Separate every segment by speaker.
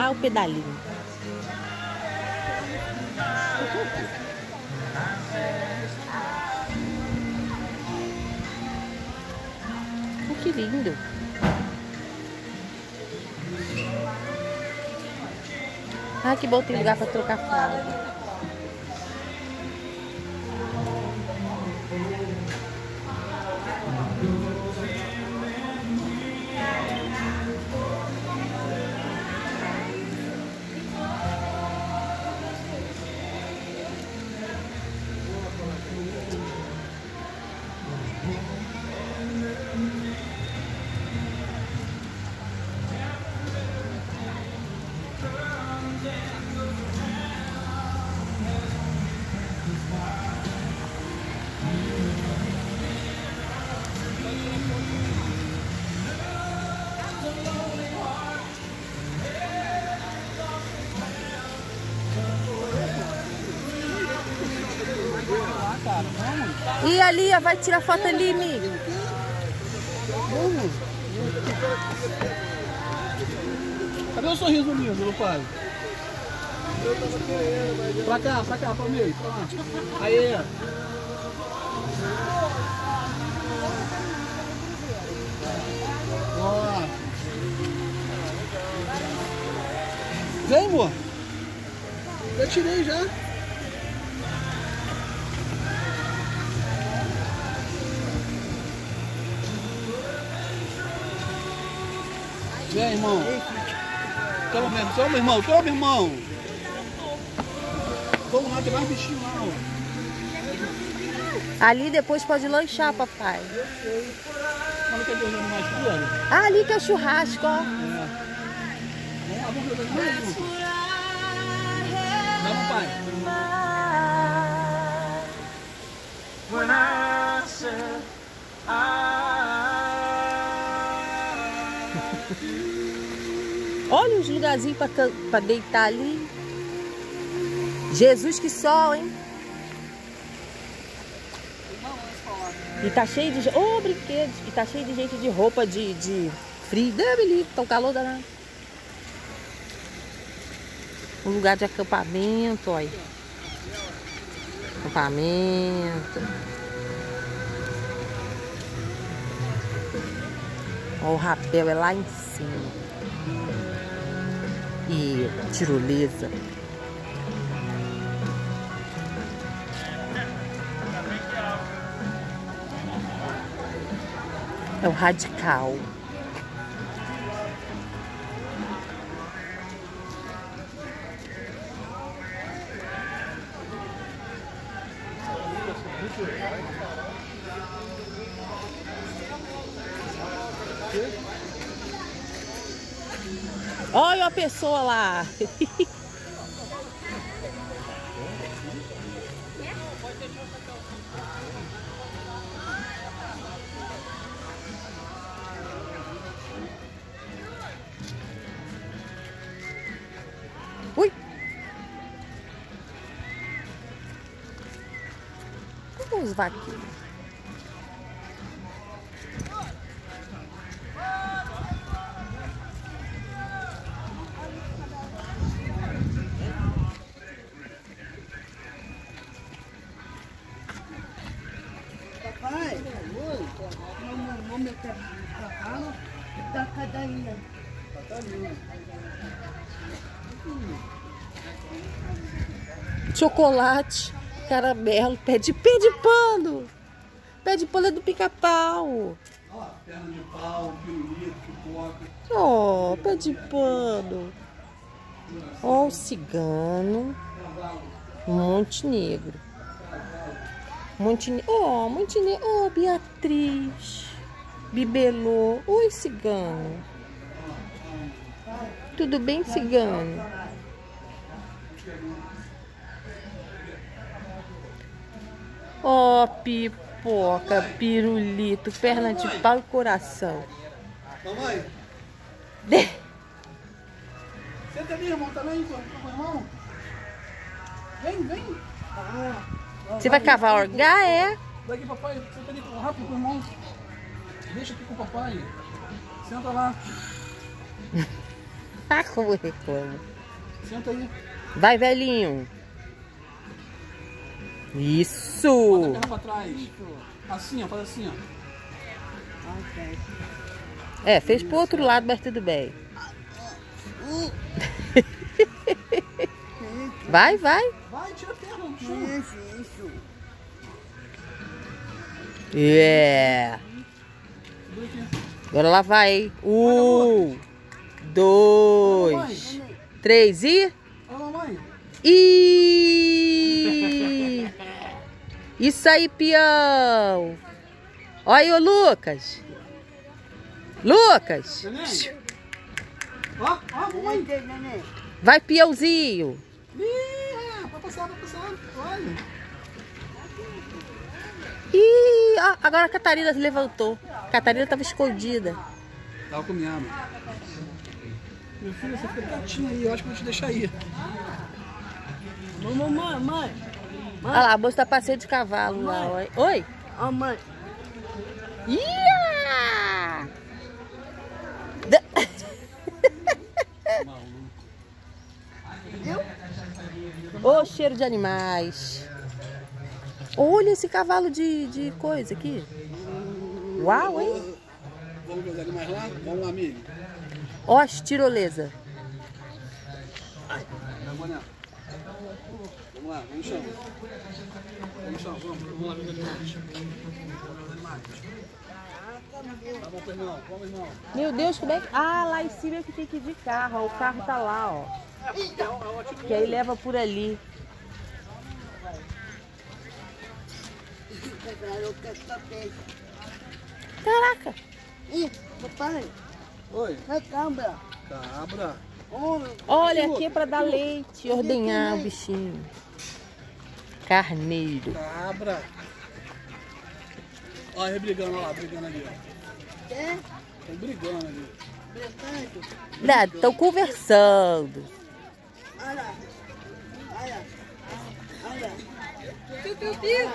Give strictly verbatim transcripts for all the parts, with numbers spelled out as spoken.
Speaker 1: dar o pedalinho. Oh, que lindo. Ah, que bom, tem lugar para trocar fralda. E ali, ó, vai tirar foto ali, amigo.
Speaker 2: Cadê o sorriso lindo, meu pai? Pra cá, pra cá, pra mim, pra lá. Aí. Ó. Vem, amor. Já tirei já. Vem, irmão. Toma, meu, toma, irmão. Toma, irmão. Vamos lá, tem mais bichinho lá, ó.
Speaker 1: Ali depois pode lanchar, papai.
Speaker 2: Mas não quer ver os animais tudo?
Speaker 1: Ah, ali que é o churrasco, ó.
Speaker 2: É. Vamos lá, vamos ver os animais. Vamos, pai. When I said
Speaker 1: Olha os lugarzinhos para deitar ali. Jesus, que sol, hein? E tá cheio de... Oh, brinquedos. E tá cheio de gente de roupa de, de frio. Deve ali, tá um calor danado. Um lugar de acampamento, olha. Acampamento. Ó, o rapel é lá em cima. E tirolesa. É o radical. Olha a pessoa lá. Ui. Como os vaqueiros?
Speaker 3: Papai, vamos meter pra cá, da cadeia.
Speaker 1: Chocolate, caramelo, pé de pé de pano. Pé de pano é do pica-pau.
Speaker 2: Ó, perna de pau, pirulito, pipoca.
Speaker 1: Ó, pé de pano. Ó, o cigano. Montenegro. Montenegro. Ó, Montenegro. Ó, Beatriz. Bibelô. Oi, cigano. Tudo bem, cigano? Ó, pipoca, pirulito, perna de pau e coração.
Speaker 2: Mamãe,
Speaker 1: De...
Speaker 2: senta ali, irmão, também, com o irmão. Vem, vem.
Speaker 1: Você vai cavalgar, é?
Speaker 2: Daqui, papai, senta ali rápido com o irmão. Deixa aqui com o papai. Senta lá.
Speaker 1: Como reclama.
Speaker 2: Senta aí.
Speaker 1: Vai, velhinho.
Speaker 2: Bota a
Speaker 1: Isso.
Speaker 2: perna pra trás. Assim, ó. Faz assim, ó.
Speaker 1: É, fez pro outro lado, mas tudo bem. Vai, vai.
Speaker 2: Vai, tira a perna do chão.
Speaker 3: Isso, isso.
Speaker 1: É.
Speaker 2: Segura aqui.
Speaker 1: Agora lá vai. Um, dois, três e...
Speaker 2: Olha, mamãe.
Speaker 1: E... Isso aí, peão. Olha aí, ô Lucas. Lucas.
Speaker 2: Neném. Ó, ó, mamãe.
Speaker 3: Neném, neném.
Speaker 1: Vai, peãozinho.
Speaker 2: Ih, vai passar, vai passar. Olha.
Speaker 1: Ih, ó, agora a Catarina se levantou. A Catarina estava escondida.
Speaker 2: Tava com minha mãe. Meu filho, você fica quietinho aí. Eu acho que eu vou te deixar aí.
Speaker 3: Mamãe, mãe, mãe.
Speaker 1: Olha lá, a moça tá passeio de cavalo lá. Oi. Oi.
Speaker 3: Ó, mãe.
Speaker 1: Ia! Da- Ô, cheiro de animais. Olha esse cavalo de, de coisa aqui. Uau, hein?
Speaker 2: Vamos ver os animais lá? Vamos lá, amigo.
Speaker 1: Ó, as tirolesa.
Speaker 2: Vamos lá. Vamos lá, vamos no chão. Vamos no chão, vamos. Vamos lá ver os animais. Vamos ver os animais. Tá bom, irmão. Vamos, irmão.
Speaker 1: Meu Deus, como é que... Ah, lá em cima é que tem que ir de carro. Ó, o carro tá lá, ó. Que aí leva por ali. Caraca.
Speaker 3: Ih, papai.
Speaker 2: Oi.
Speaker 3: É cabra.
Speaker 2: Cabra.
Speaker 3: Homem.
Speaker 1: Olha, aqui é pra dar leite, ordenhar o bichinho. Carneiro.
Speaker 2: Cabra. Olha ele brigando, olha lá, brigando ali, ó.
Speaker 3: É?
Speaker 2: Estão brigando ali.
Speaker 3: Brincando.
Speaker 1: Nada, estão conversando.
Speaker 3: Olha lá. Olha. Olha.
Speaker 4: Piu, piu, piu.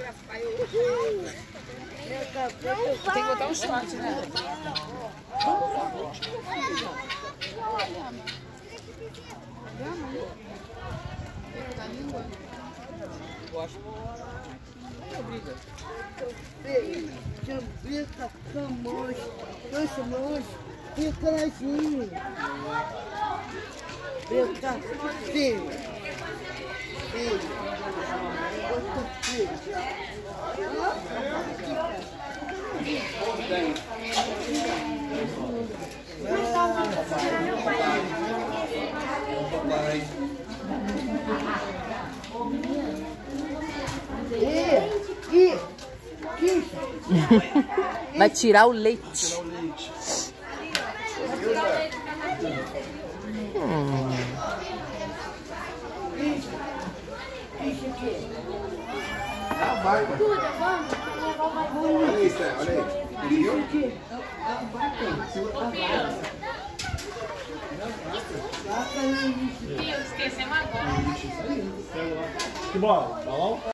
Speaker 3: Tem que
Speaker 4: botar um short, né?
Speaker 3: Jambica, camões, dois mãos, fica assim. Fica assim.
Speaker 1: Vai tirar o leite. Hum.
Speaker 2: Olha isso, olha aí.
Speaker 4: Esquecemos agora.
Speaker 2: Que bola? Balão?